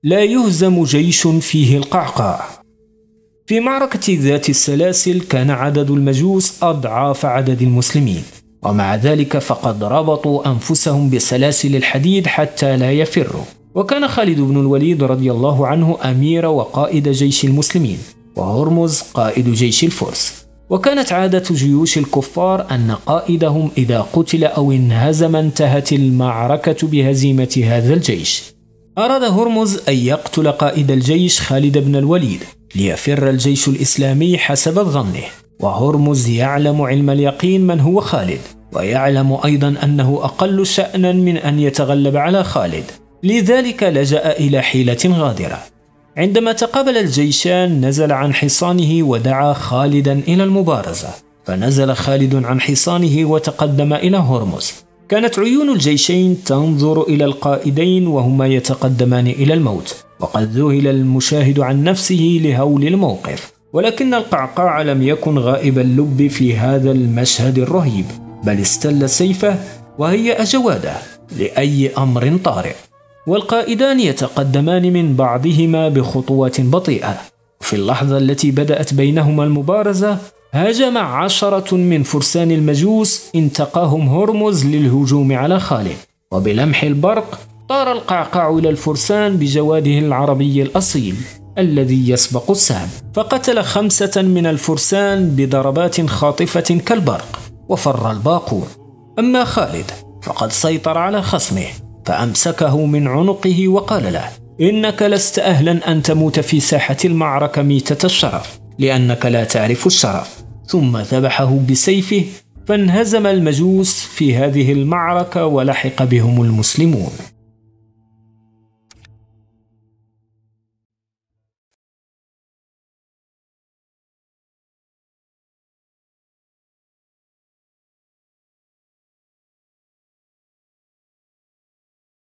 لا يهزم جيش فيه القعقاع. في معركة ذات السلاسل كان عدد المجوس أضعاف عدد المسلمين، ومع ذلك فقد ربطوا أنفسهم بسلاسل الحديد حتى لا يفروا. وكان خالد بن الوليد رضي الله عنه أمير وقائد جيش المسلمين، وهرمز قائد جيش الفرس. وكانت عادة جيوش الكفار أن قائدهم إذا قتل أو انهزم انتهت المعركة بهزيمة هذا الجيش. أراد هرمز أن يقتل قائد الجيش خالد بن الوليد ليفر الجيش الإسلامي حسب ظنه، وهرمز يعلم علم اليقين من هو خالد، ويعلم أيضا أنه أقل شأنا من أن يتغلب على خالد، لذلك لجأ إلى حيلة غادرة. عندما تقابل الجيشان نزل عن حصانه ودعا خالدا إلى المبارزة، فنزل خالد عن حصانه وتقدم إلى هرمز. كانت عيون الجيشين تنظر إلى القائدين وهما يتقدمان إلى الموت، وقد ذهل المشاهد عن نفسه لهول الموقف. ولكن القعقاع لم يكن غائب اللب في هذا المشهد الرهيب، بل استل سيفه وهيأ جواده لأي أمر طارئ. والقائدان يتقدمان من بعضهما بخطوات بطيئة. في اللحظة التي بدأت بينهما المبارزة هاجم 10 من فرسان المجوس انتقاهم هرمز للهجوم على خالد، وبلمح البرق طار القعقاع إلى الفرسان بجواده العربي الأصيل الذي يسبق السهم، فقتل 5 من الفرسان بضربات خاطفة كالبرق، وفر الباقون. أما خالد فقد سيطر على خصمه، فأمسكه من عنقه وقال له: إنك لست أهلا أن تموت في ساحة المعركة ميتة الشرف، لأنك لا تعرف الشرف. ثم ذبحه بسيفه، فانهزم المجوس في هذه المعركة ولحق بهم المسلمون.